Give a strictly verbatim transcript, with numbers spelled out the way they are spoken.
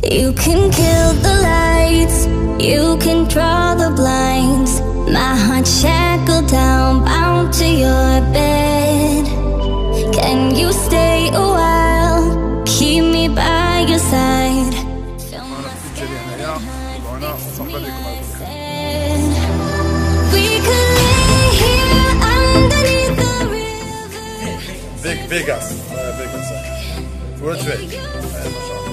You can kill the lights, you can draw the blinds. My heart shackled down, bound to your bed. Can you stay a while, keep me by your side? Fill my sky we could lay here underneath the river. Vegas, Vegas. Voor het twee.